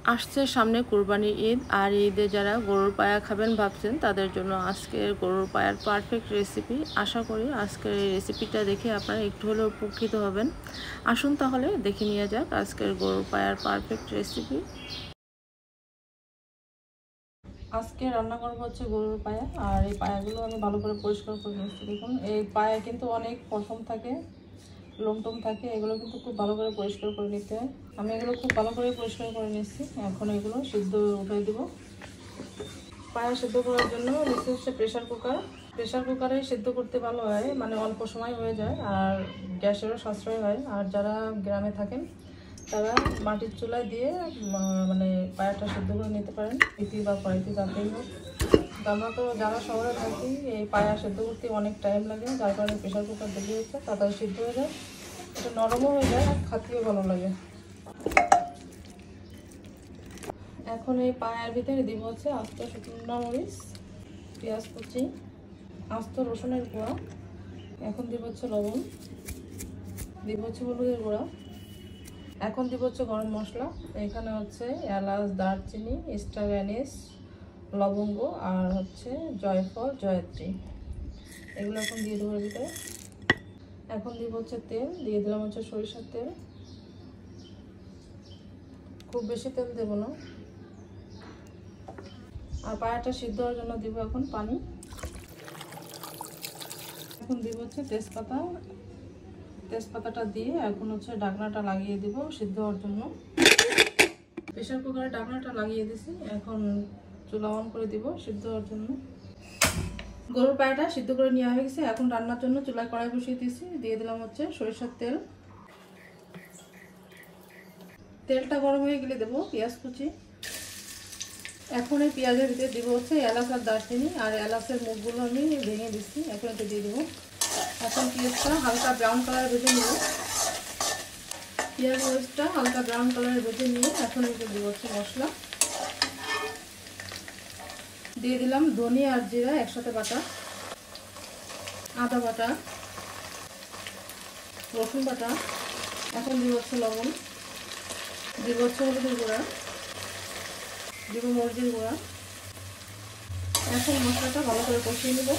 আসছে সামনে কুরবানির ঈদ, আর ঈদে যারা গরুর পায়া খাবেন ভাবছেন তাদের জন্য আজকের গরুর পায়ার পারফেক্ট রেসিপি। আশা করি আজকের এই রেসিপিটা দেখে আপনারা একটু হলেও উপকৃত হবেন। আসুন তাহলে দেখে নিয়ে যাক আজকের গরুর পায়ার পারফেক্ট রেসিপি। আজকে রান্না করবো হচ্ছে গরুর পায়া, আর এই পায়াগুলো আমি ভালো করে পরিষ্কার করে নিচ্ছি। দেখুন এই পায়া কিন্তু অনেক পশম থাকে, লোমটোম থাকে, এগুলো কিন্তু খুব ভালো করে পরিষ্কার করে নিতে হয়। আমি এগুলো খুব ভালো করে পরিষ্কার করে নিচ্ছি। এখন এগুলো সিদ্ধ উঠাই দেব। পায়া সিদ্ধ করার জন্য নিচ্ছি হচ্ছে প্রেশার কুকার। প্রেশার কুকারে সিদ্ধ করতে ভালো হয়, মানে অল্প সময় হয়ে যায় আর গ্যাসেরও সাশ্রয় হয়। আর যারা গ্রামে থাকেন তারা মাটির চুলায় দিয়ে মানে পায়াটা সিদ্ধ করে নিতে পারেন, ইতি বা কড়াইতে যাতেই হোক। আমরা তো যারা শহরে থাকি এই পায়া সিদ্ধ করতে অনেক টাইম লাগে, যার কারণে প্রেশার কুকার দিলে হচ্ছে তাড়াতাড়ি সিদ্ধ হয়ে যায়, এটা নরমও হয়ে যায় আর খাতেও ভালো লাগে। এখন এই পায়ার ভিতরে দিব হচ্ছে আস্ত শুকনো মরিচ, পেঁয়াজ কুচি, আস্ত রসুনের গুঁড়া, এখন দিব হচ্ছে লবণ, দিব হচ্ছে হলুদের গুঁড়া, এখন দিব হচ্ছে গরম মশলা। এখানে হচ্ছে এলাচ, দারচিনি, স্টার অ্যানিস, লবঙ্গ আর হচ্ছে জয়ফল, জয়ত্রী, এগুলো এখন দিয়ে দেবো ভিতরে। এখন দিব হচ্ছে তেল, দিয়ে দিলাম হচ্ছে সরিষার তেল, খুব বেশি তেল দেব না। আর পায়াটা সিদ্ধ হওয়ার জন্য দিব এখন পানি। এখন দিব হচ্ছে তেজপাতা, তেজপাতাটা দিয়ে এখন হচ্ছে ঢাকনাটা লাগিয়ে দিব সিদ্ধ হওয়ার জন্য। প্রেশার কুকারে ঢাকনাটা লাগিয়ে দিছি, এখন চুলা অন করে দিব সিদ্ধ হওয়ার জন্য। গরুর পায়াটা সিদ্ধ করে নেওয়া হয়ে গেছে, এখন রান্নার জন্য চুলায় কড়াই বসিয়ে দিয়েছি, দিয়ে দিলাম হচ্ছে সরিষার তেল। তেলটা গরম হয়ে গেলে দেবো পেঁয়াজ কুচি। এখন এই পেঁয়াজের ভিতরে দিব হচ্ছে এলাচ আর দারচিনি, আর এলাচের মুখগুলো আমি ভেঙে দিচ্ছি, এখন এটা দিয়ে দেবো। এখন পেঁয়াজটা হালকা ব্রাউন কালার ভেজে নেব। পেঁয়াজ মরিচটা হালকা ব্রাউন কালার ভেজে নিয়ে এখন এটা দিব হচ্ছে মশলা। দিয়ে দিলাম ধনিয়া আর জিরা একসাথে বাটা, আদা বাটা, রসুন বাটা, এখন দিব হচ্ছে লবণ, দিব হচ্ছে হলুদের গুঁড়া, দিব মরিচের গুঁড়া। এখন মশলাটা ভালো করে কষিয়ে নেব।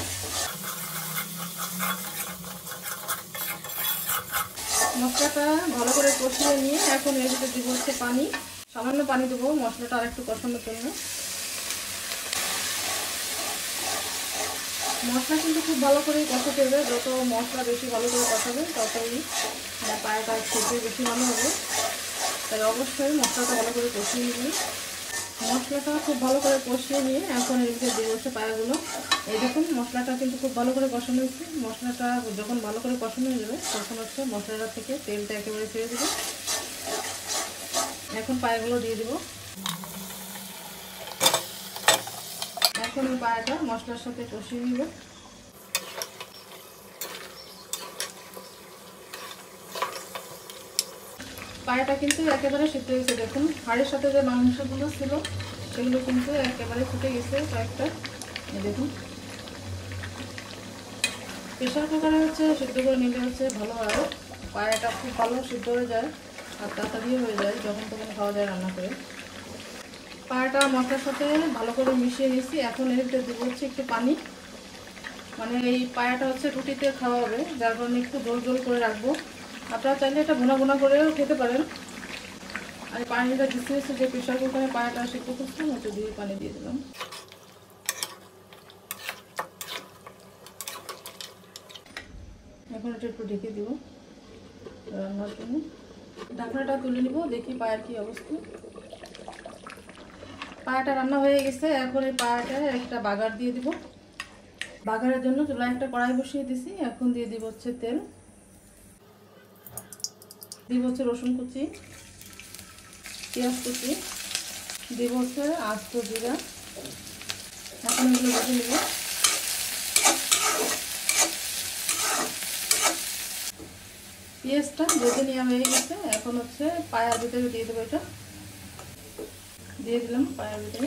মশলাটা ভালো করে কষিয়ে নিয়ে এখন এর ভিতরে দিব হচ্ছে পানি, সামান্য পানি দেবো মশলাটা আর একটু কষানোর জন্য। মশলা কিন্তু খুব ভালো করে কষাতে হবে, যত মশলা বেশি ভালো করে কষাবে ততই পায়াটা খেতে বেশি ভালো হবে। তাই অবশ্যই মশলাটা ভালো করে কষিয়ে নিবি। মশলাটা খুব ভালো করে কষিয়ে নিয়ে এখন এর ভিতরে দিয়ে হচ্ছে পায়াগুলো। এই দেখুন মশলাটা কিন্তু খুব ভালো করে কষানো হয়েছে। মশলাটা যখন ভালো করে কষানো হয়ে যাবে তখন হচ্ছে মশলাটা থেকে তেলটা একেবারে ছেড়ে দেবে। এখন পায়াগুলো দিয়ে দেবো। এখন এই পায়াটা মশলার সাথে কষিয়ে নিব। পায়াটা কিন্তু একেবারে সিদ্ধ হয়েছে, দেখুন হাড়ের সাথে যে মাংসগুলো ছিল সেগুলো কিন্তু একেবারে ফুটে গেছে কয়েকটা, দেখুন। প্রেশার কুকারে হচ্ছে সিদ্ধ করে নিলে হচ্ছে ভালো হয়, পায়াটা খুব ভালো সিদ্ধ হয়ে যায় আর তাড়াতাড়িও হয়ে যায়, যখন তখন খাওয়া যায় রান্না করে। পায়াটা মশলার সাথে ভালো করে মিশিয়ে নিচ্ছি, এখন এর ভিতরে দেবো হচ্ছে একটু পানি। মানে এই পায়াটা হচ্ছে রুটিতে খাওয়া হবে, যার কারণে একটু জোল জোল করে রাখবো। আপনারা চাইলে এটা ভুনা ভুনা করেও খেতে পারেন। আর পানিটা দিতে হচ্ছে যে প্রেশার কুকারে পায়াটা সিদ্ধ করছিলাম ওটা দিয়ে পানি দিয়ে দিলাম। এখন এটা একটু ঢেকে দিব রান্নার জন্য। ঢাকনাটা তুলে নিব, দেখি পায়ার কি অবস্থা। পায়াটা রান্না হয়ে গেছে, এখন এই পায়াটা একটা বাগার দিয়ে দিব। বাগারের জন্য চুলায় একটা কড়াই বসিয়ে দিছি, এখন দিয়ে দিব হচ্ছে তেল, দিব হচ্ছে রসুন কুচি, পেঁয়াজ কুচি, দিব হচ্ছে আস্ত জিরা। এখন এগুলো ভেজে নেব। পেঁয়াজটা ভেজে নেওয়া হয়ে গেছে, এখন হচ্ছে পায়ার ভিতরে দিয়ে দেবো। এটা দিয়ে দিলাম পায়ার ভিতরে।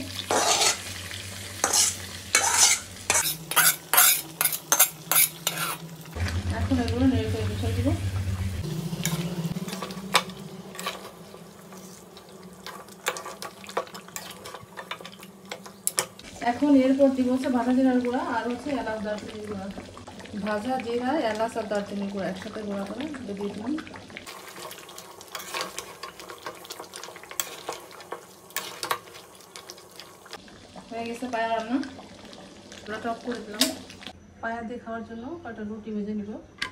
এখন এগুলো নেড়ে করে মিশিয়ে দেবো। এখন এরপর দিব হচ্ছে ভাজা জিরার গুঁড়া আর হচ্ছে এলাচ দারচিনির গুঁড়া। ভাজা জিরা, এলাচ আর দারচিনির গুঁড়া একসাথে গুঁড়া করে দিয়ে দিলাম। হয়ে গেছে পায়া রান্না, চুলাটা অফ করে দিলাম। পায়া দিয়ে খাওয়ার জন্য কয়টা রুটি ভেজে নিব।